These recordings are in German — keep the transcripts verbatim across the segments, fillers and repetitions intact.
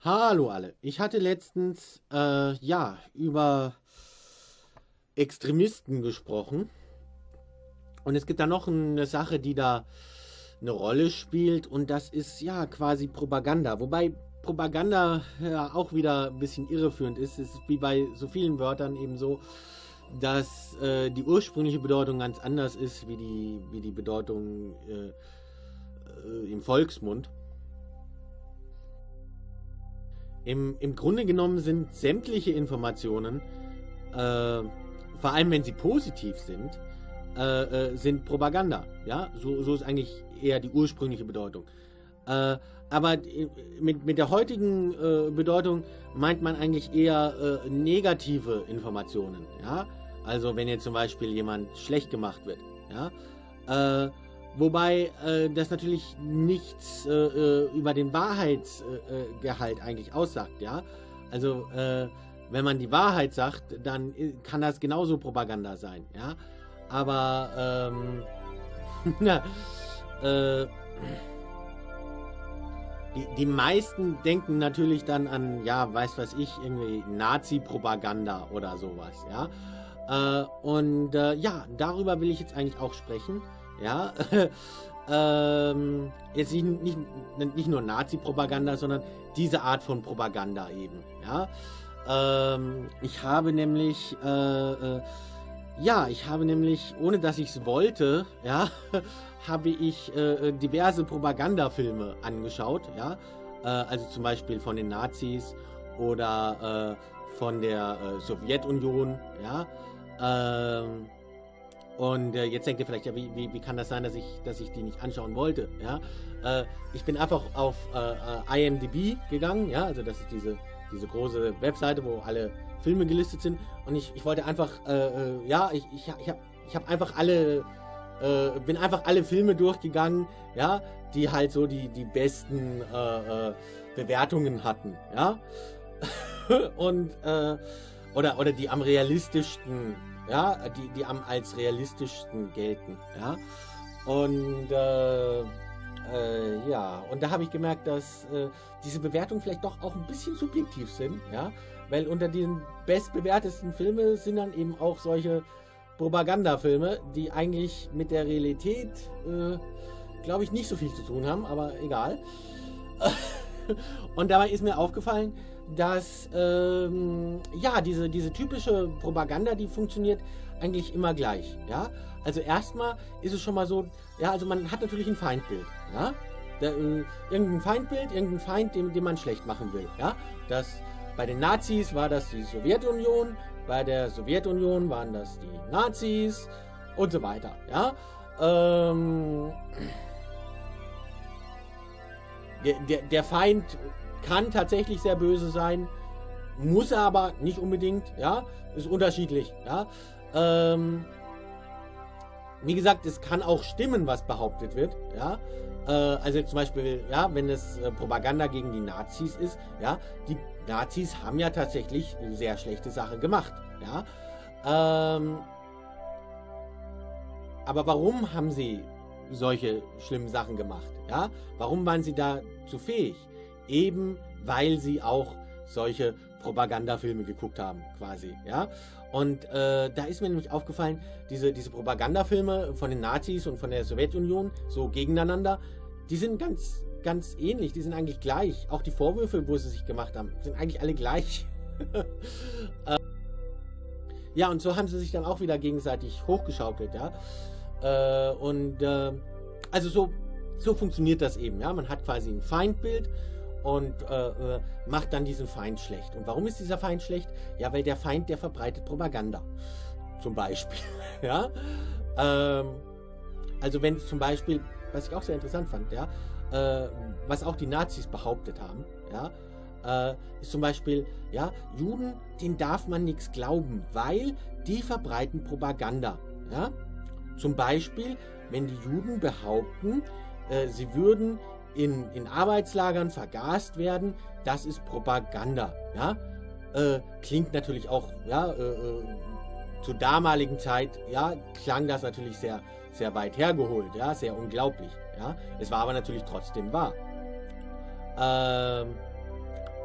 Hallo alle. Ich hatte letztens äh, ja über Extremisten gesprochen und es gibt da noch eine Sache, die da eine Rolle spielt und das ist ja quasi Propaganda. Wobei Propaganda ja auch wieder ein bisschen irreführend ist. Es ist wie bei so vielen Wörtern eben so, dass äh, die ursprüngliche Bedeutung ganz anders ist wie die, wie die Bedeutung äh, äh, im Volksmund. Im, Im Grunde genommen sind sämtliche Informationen, äh, vor allem wenn sie positiv sind, äh, äh, sind Propaganda. Ja, so, so ist eigentlich eher die ursprüngliche Bedeutung. Äh, aber mit, mit der heutigen äh, Bedeutung meint man eigentlich eher äh, negative Informationen. Ja, also wenn jetzt zum Beispiel jemand schlecht gemacht wird. Ja, äh, Wobei äh, das natürlich nichts äh, äh, über den Wahrheitsgehalt äh, eigentlich aussagt, ja. Also äh, wenn man die Wahrheit sagt, dann kann das genauso Propaganda sein, ja. Aber ähm, na, äh, die, die meisten denken natürlich dann an, ja, weiß was ich, irgendwie Nazi-Propaganda oder sowas, ja. Äh, und äh, ja, darüber will ich jetzt eigentlich auch sprechen. Ja, ähm, jetzt nicht, nicht, nicht nur Nazi-Propaganda, sondern diese Art von Propaganda eben. Ja, ähm, ich habe nämlich, äh, äh, ja, ich habe nämlich, ohne dass ich es wollte, ja, habe ich äh, diverse Propagandafilme angeschaut. Ja, äh, also zum Beispiel von den Nazis oder äh, von der äh, Sowjetunion. Ja, ähm, Und äh, jetzt denkt ihr vielleicht, ja, wie, wie, wie kann das sein, dass ich, dass ich die nicht anschauen wollte? Ja? Äh, ich bin einfach auf äh, I M D B gegangen, ja, also das ist diese, diese große Webseite, wo alle Filme gelistet sind. Und ich, ich wollte einfach, äh, äh, ja, ich, ich, ich habe ich hab einfach alle, äh, bin einfach alle Filme durchgegangen, ja, die halt so die, die besten äh, äh, Bewertungen hatten, ja. Und, äh, oder, oder die am realistischsten, ja, die, die am als realistischsten gelten, ja. Und äh, äh, ja, und da habe ich gemerkt, dass äh, diese Bewertungen vielleicht doch auch ein bisschen subjektiv sind, ja, weil unter den bestbewertesten Filmen sind dann eben auch solche Propagandafilme, die eigentlich mit der Realität, äh, glaube ich, nicht so viel zu tun haben, aber egal. Und dabei ist mir aufgefallen, dass ähm, ja, diese, diese typische Propaganda, die funktioniert eigentlich immer gleich. Ja? Also erstmal ist es schon mal so, ja, also man hat natürlich ein Feindbild. Ja? Der, äh, irgendein Feindbild, irgendein Feind, den, den man schlecht machen will. Ja? Das, bei den Nazis war das die Sowjetunion, bei der Sowjetunion waren das die Nazis und so weiter. Ja? Ähm, der, der, der Feind kann tatsächlich sehr böse sein, muss er aber nicht unbedingt, ja, ist unterschiedlich, ja. Ähm, wie gesagt, es kann auch stimmen, was behauptet wird, ja. Äh, also zum Beispiel, ja, wenn es äh, Propaganda gegen die Nazis ist, ja, die Nazis haben ja tatsächlich sehr schlechte Sachen gemacht, ja. Ähm, aber warum haben sie solche schlimmen Sachen gemacht, ja? Warum waren sie dazu fähig? Eben weil sie auch solche Propagandafilme geguckt haben, quasi, ja. Und äh, da ist mir nämlich aufgefallen, diese, diese Propagandafilme von den Nazis und von der Sowjetunion, so gegeneinander, die sind ganz, ganz ähnlich, die sind eigentlich gleich. Auch die Vorwürfe, wo sie sich gemacht haben, sind eigentlich alle gleich. äh, ja, und so haben sie sich dann auch wieder gegenseitig hochgeschaukelt, ja. Äh, und äh, also so, so funktioniert das eben, ja. Man hat quasi ein Feindbild und äh, äh, macht dann diesen Feind schlecht. Und warum ist dieser Feind schlecht? Ja, weil der Feind, der verbreitet Propaganda. Zum Beispiel. Ja? Ähm, also wenn zum Beispiel, was ich auch sehr interessant fand, ja, äh, was auch die Nazis behauptet haben, ja, äh, ist zum Beispiel, ja, Juden, denen darf man nichts glauben, weil die verbreiten Propaganda. Ja? Zum Beispiel, wenn die Juden behaupten, äh, sie würden In, in Arbeitslagern vergast werden, das ist Propaganda. Ja? Äh, klingt natürlich auch, ja, äh, äh, zur damaligen Zeit, ja, klang das natürlich sehr, sehr weit hergeholt, ja, sehr unglaublich. Ja? Es war aber natürlich trotzdem wahr. Ähm,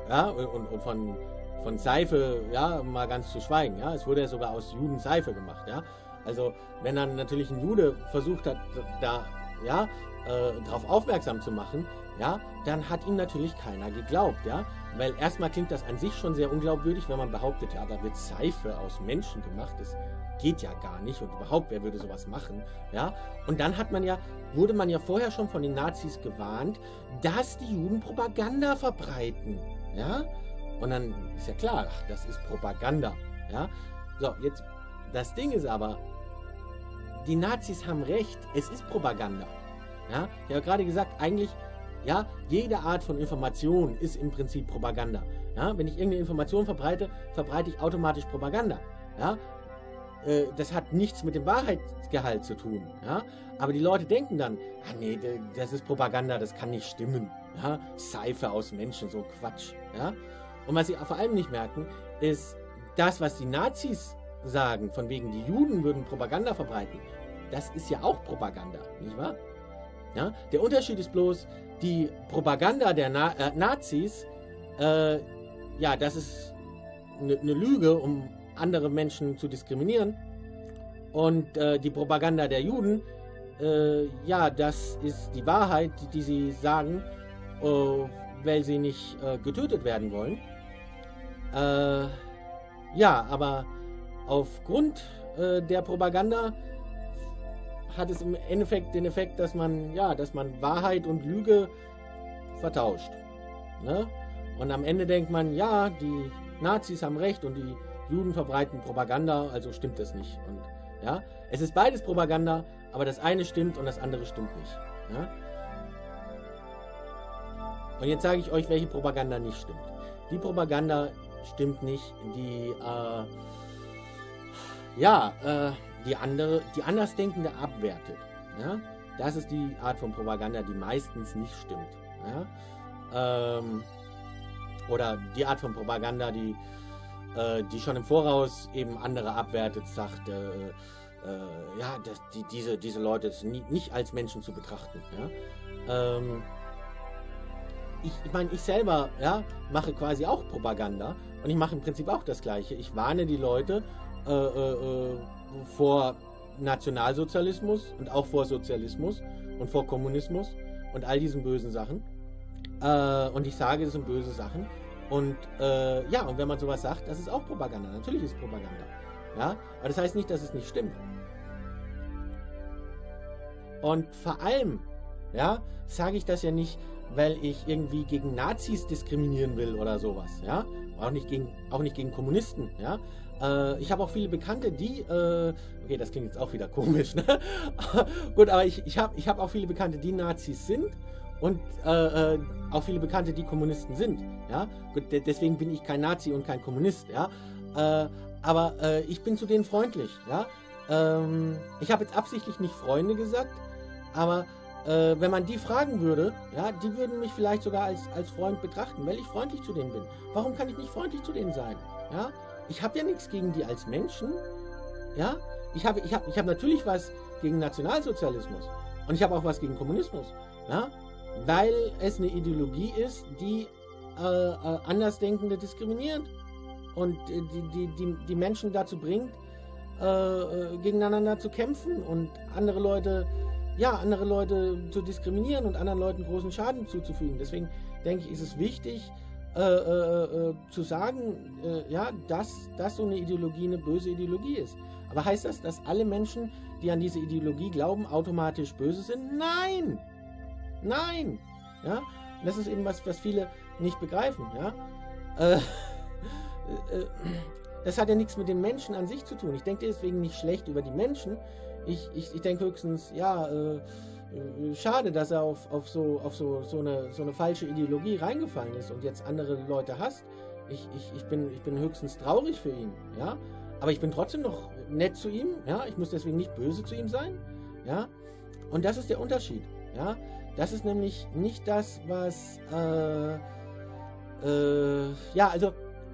ja, und, und von, von Seife, ja, mal ganz zu schweigen, ja, es wurde ja sogar aus Juden Seife gemacht, ja, also wenn dann natürlich ein Jude versucht hat, da, ja, äh, darauf aufmerksam zu machen, ja, dann hat ihm natürlich keiner geglaubt, ja, weil erstmal klingt das an sich schon sehr unglaubwürdig, wenn man behauptet, ja, da wird Seife aus Menschen gemacht, das geht ja gar nicht und überhaupt, wer würde sowas machen, ja, und dann hat man ja, wurde man ja vorher schon von den Nazis gewarnt, dass die Juden Propaganda verbreiten, ja, und dann ist ja klar, ach, das ist Propaganda, ja, so, jetzt, das Ding ist aber, die Nazis haben recht, es ist Propaganda, ja, ich habe gerade gesagt, eigentlich, ja, jede Art von Information ist im Prinzip Propaganda, ja, wenn ich irgendeine Information verbreite, verbreite ich automatisch Propaganda, ja, das hat nichts mit dem Wahrheitsgehalt zu tun, ja, aber die Leute denken dann, ah nee, das ist Propaganda, das kann nicht stimmen, ja, Seife aus Menschen, so Quatsch, ja, und was sie vor allem nicht merken, ist, das, was die Nazis sagen, von wegen die Juden würden Propaganda verbreiten, das ist ja auch Propaganda, nicht wahr? Ja, der Unterschied ist bloß, die Propaganda der Na äh, Nazis, äh, ja, das ist eine ne Lüge, um andere Menschen zu diskriminieren. Und äh, die Propaganda der Juden, äh, ja, das ist die Wahrheit, die, die sie sagen, äh, weil sie nicht äh, getötet werden wollen. Äh, ja, aber aufgrund äh, der Propaganda hat es im Endeffekt den Effekt, dass man, ja, dass man Wahrheit und Lüge vertauscht. Ne? Und am Ende denkt man, ja, die Nazis haben recht und die Juden verbreiten Propaganda, also stimmt das nicht. Und ja, es ist beides Propaganda, aber das eine stimmt und das andere stimmt nicht. Ja? Und jetzt sage ich euch, welche Propaganda nicht stimmt. Die Propaganda stimmt nicht, die äh, ja, äh, die andere, die Andersdenkende abwertet. Ja? Das ist die Art von Propaganda, die meistens nicht stimmt. Ja? Ähm, oder die Art von Propaganda, die die schon im Voraus eben andere abwertet, sagt, äh, äh, ja, dass die, diese, diese Leute nie, nicht als Menschen zu betrachten. Ja? Ähm, ich ich meine, ich selber, ja, mache quasi auch Propaganda und ich mache im Prinzip auch das Gleiche. Ich warne die Leute äh, äh, vor Nationalsozialismus und auch vor Sozialismus und vor Kommunismus und all diesen bösen Sachen. Äh, und ich sage, das sind böse Sachen. Und äh, ja, und wenn man sowas sagt, das ist auch Propaganda. Natürlich ist es Propaganda. Ja, aber das heißt nicht, dass es nicht stimmt. Und vor allem, ja, sage ich das ja nicht, weil ich irgendwie gegen Nazis diskriminieren will oder sowas. Ja, auch nicht gegen, auch nicht gegen Kommunisten. Ja, äh, ich habe auch viele Bekannte, die, äh, okay, das klingt jetzt auch wieder komisch, ne? Gut, aber ich, ich habe, ich habe auch viele Bekannte, die Nazis sind. Und äh, äh, auch viele Bekannte, die Kommunisten sind. Ja? Gut, deswegen bin ich kein Nazi und kein Kommunist. Ja? Äh, aber äh, ich bin zu denen freundlich. Ja? Ähm, ich habe jetzt absichtlich nicht Freunde gesagt, aber äh, wenn man die fragen würde, ja, die würden mich vielleicht sogar als, als Freund betrachten, weil ich freundlich zu denen bin. Warum kann ich nicht freundlich zu denen sein? Ja? Ich habe ja nichts gegen die als Menschen. Ja? Ich habe ich hab, ich hab natürlich was gegen Nationalsozialismus und ich habe auch was gegen Kommunismus. Ja? Weil es eine Ideologie ist, die äh, äh, Andersdenkende diskriminiert und äh, die, die, die, die Menschen dazu bringt, äh, äh, gegeneinander zu kämpfen und andere Leute, ja, andere Leute zu diskriminieren und anderen Leuten großen Schaden zuzufügen. Deswegen denke ich, ist es wichtig, äh, äh, äh, zu sagen, äh, ja, dass, dass so eine Ideologie eine böse Ideologie ist. Aber heißt das, dass alle Menschen, die an diese Ideologie glauben, automatisch böse sind? Nein! Nein! Ja? Das ist eben was, was viele nicht begreifen. Ja? Äh, äh, das hat ja nichts mit den Menschen an sich zu tun. Ich denke deswegen nicht schlecht über die Menschen. Ich, ich, ich denke höchstens, ja, äh, äh, schade, dass er auf, auf, so, auf so, so, eine, so eine falsche Ideologie reingefallen ist und jetzt andere Leute hasst. Ich, ich, ich, bin, ich bin höchstens traurig für ihn. Ja? Aber ich bin trotzdem noch nett zu ihm. Ja? Ich muss deswegen nicht böse zu ihm sein. Ja? Und das ist der Unterschied. Ja? Das ist nämlich nicht das, was, äh, äh, ja, also,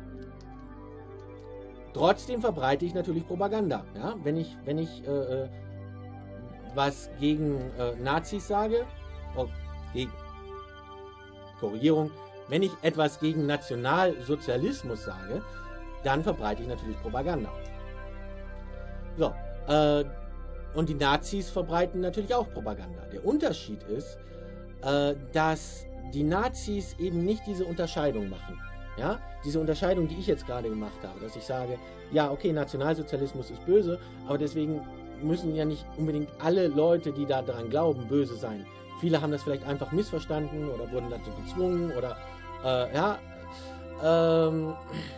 trotzdem verbreite ich natürlich Propaganda, ja, wenn ich, wenn ich, äh, was gegen äh, Nazis sage, oh, gegen, Korrigierung, wenn ich etwas gegen Nationalsozialismus sage, dann verbreite ich natürlich Propaganda. So, äh, und die Nazis verbreiten natürlich auch Propaganda. Der Unterschied ist, äh, dass die Nazis eben nicht diese Unterscheidung machen. Ja, diese Unterscheidung, die ich jetzt gerade gemacht habe, dass ich sage, ja, okay, Nationalsozialismus ist böse, aber deswegen müssen ja nicht unbedingt alle Leute, die da daran glauben, böse sein. Viele haben das vielleicht einfach missverstanden oder wurden dazu gezwungen oder, äh, ja, ähm,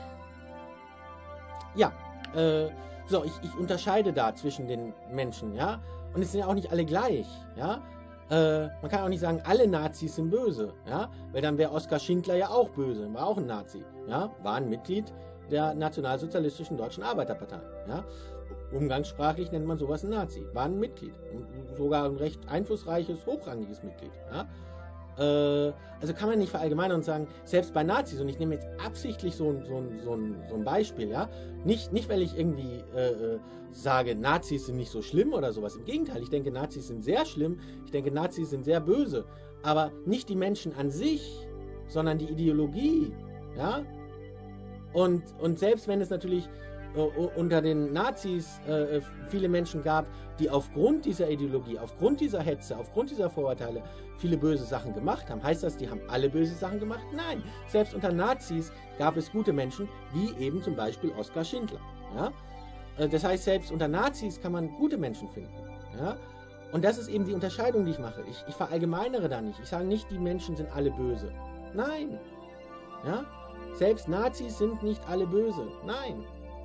ja, äh, so, ich, ich unterscheide da zwischen den Menschen, ja, und es sind ja auch nicht alle gleich, ja. Äh, man kann auch nicht sagen, alle Nazis sind böse, ja, weil dann wäre Oskar Schindler ja auch böse, war auch ein Nazi, ja, war ein Mitglied der nationalsozialistischen Deutschen Arbeiterpartei, ja. Umgangssprachlich nennt man sowas ein Nazi, war ein Mitglied, sogar ein recht einflussreiches, hochrangiges Mitglied, ja. Äh, also kann man nicht verallgemeinern und sagen, selbst bei Nazis, und ich nehme jetzt absichtlich so, ein- so, ein- so, ein- so ein Beispiel, ja, nicht, nicht weil ich irgendwie äh, äh, sage, Nazis sind nicht so schlimm oder sowas, im Gegenteil, ich denke, Nazis sind sehr schlimm, ich denke, Nazis sind sehr böse, aber nicht die Menschen an sich, sondern die Ideologie, ja, und, und selbst wenn es natürlich äh, unter den Nazis äh, viele Menschen gab, die aufgrund dieser Ideologie, aufgrund dieser Hetze, aufgrund dieser Vorurteile viele böse Sachen gemacht haben. Heißt das, die haben alle böse Sachen gemacht? Nein. Selbst unter Nazis gab es gute Menschen, wie eben zum Beispiel Oskar Schindler. Ja? Äh, Das heißt, selbst unter Nazis kann man gute Menschen finden. Ja? Und das ist eben die Unterscheidung, die ich mache. Ich, ich verallgemeinere da nicht. Ich sage nicht, die Menschen sind alle böse. Nein. Ja? Selbst Nazis sind nicht alle böse. Nein.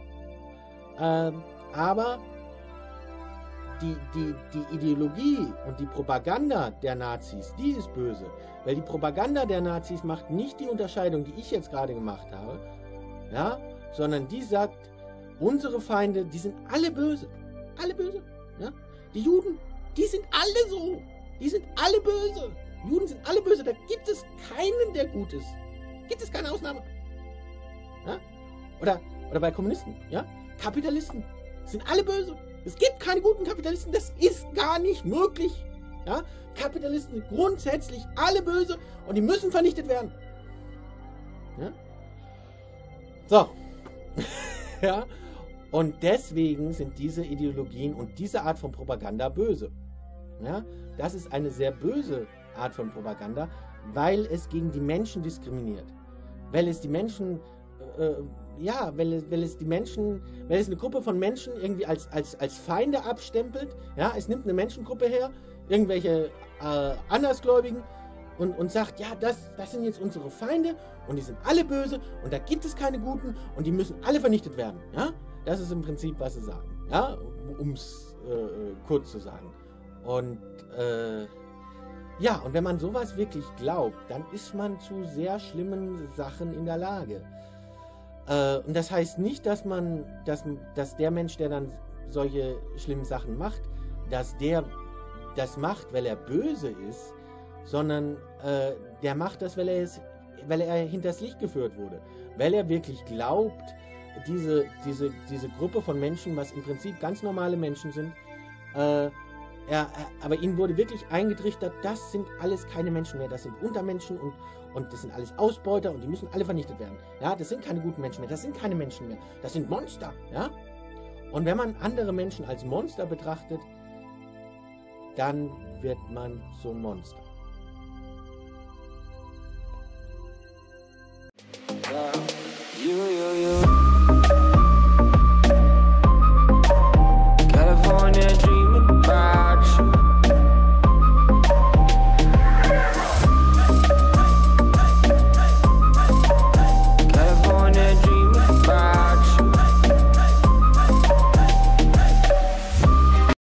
Ähm, aber die, die, die Ideologie und die Propaganda der Nazis, die ist böse. Weil die Propaganda der Nazis macht nicht die Unterscheidung, die ich jetzt gerade gemacht habe, ja, sondern die sagt, unsere Feinde, die sind alle böse. Alle böse. Ja? Die Juden, die sind alle so. Die sind alle böse. Juden sind alle böse. Da gibt es keinen, der gut ist. Gibt es keine Ausnahme. Ja? Oder, oder bei Kommunisten, ja? Kapitalisten sind alle böse. Es gibt keine guten Kapitalisten. Das ist gar nicht möglich. Ja? Kapitalisten sind grundsätzlich alle böse und die müssen vernichtet werden. Ja? So. Ja? Und deswegen sind diese Ideologien und diese Art von Propaganda böse. Ja? Das ist eine sehr böse Art von Propaganda, weil es gegen die Menschen diskriminiert. Weil es die Menschen, äh, ja, weil es, weil es die Menschen, weil es eine Gruppe von Menschen irgendwie als, als, als Feinde abstempelt. Ja? Es nimmt eine Menschengruppe her, irgendwelche äh, Andersgläubigen, und, und sagt, ja, das, das sind jetzt unsere Feinde und die sind alle böse und da gibt es keine Guten und die müssen alle vernichtet werden. Ja? Das ist im Prinzip, was sie sagen. Ja? Um es äh, kurz zu sagen. Und äh, ja, und wenn man sowas wirklich glaubt, dann ist man zu sehr schlimmen Sachen in der Lage. Äh, und das heißt nicht, dass man, dass, dass der Mensch, der dann solche schlimmen Sachen macht, dass der das macht, weil er böse ist, sondern äh, der macht das, weil er, es, weil er hinters Licht geführt wurde. Weil er wirklich glaubt, diese, diese, diese Gruppe von Menschen, was im Prinzip ganz normale Menschen sind, äh, er, aber ihnen wurde wirklich eingetrichtert, das sind alles keine Menschen mehr, das sind Untermenschen und, und das sind alles Ausbeuter und die müssen alle vernichtet werden. Ja, das sind keine guten Menschen mehr, das sind keine Menschen mehr, das sind Monster. Ja? Und wenn man andere Menschen als Monster betrachtet, dann wird man zum Monster.